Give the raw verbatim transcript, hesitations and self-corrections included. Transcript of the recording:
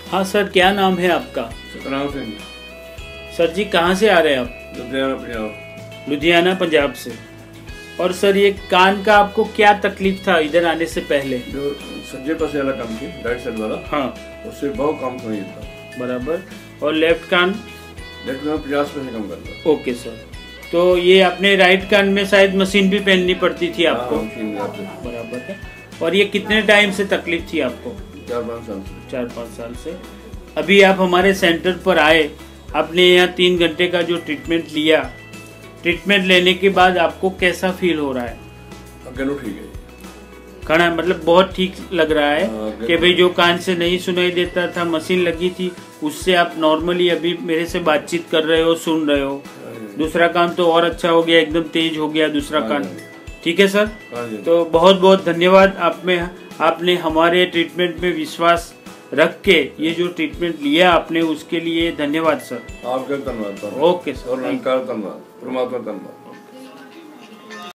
हाँ सर, क्या नाम है आपका? सतनाम सिंह। सर जी कहाँ से आ रहे हैं आप? लुधियाना पंजाब। लुधियाना पंजाब से। और सर ये कान का आपको क्या तकलीफ था इधर आने से पहले? जो सज्जे पासे वाला काम थी, राइट साइड वाला, हाँ उससे बहुत काम नहीं था। बराबर। और लेफ्ट कान? लेफ्ट कान पचास परसेंट कम करता। Okay sir. तो ये अपने राइट कान में शायद मशीन भी पहननी पड़ती थी आपको? हाँ, मशीन लगाते। बराबर है। और ये कितने टाइम से तकलीफ थी आपको? चार पाँच साल से। चार पाँच साल से। अभी आप हमारे सेंटर पर आए, आपने यहाँ तीन घंटे का जो ट्रीटमेंट लिया, ट्रीटमेंट लेने के बाद आपको कैसा फील हो रहा है? अगेनो ठीक है। खड़ा मतलब बहुत ठीक लग रहा है हाँ, कि भाई जो कान से नहीं सुनाई देता था, मशीन लगी थी, उससे आप नॉर्मली अभी मेरे से बातचीत कर रहे हो, सुन रहे हो। दूसरा कान तो और अच्छा हो गया, एकदम तेज हो गया दूसरा कान। ठीक है सर, तो बहुत बहुत धन्यवाद। आप में आपने हमारे ट्रीटमेंट में विश्वास रख के ये जो ट्रीटमेंट लिया आपने, उसके लिए धन्यवाद सर। आपका धन्यवाद। ओके सर, और धन्यवाद, परमात्मा धन्यवाद।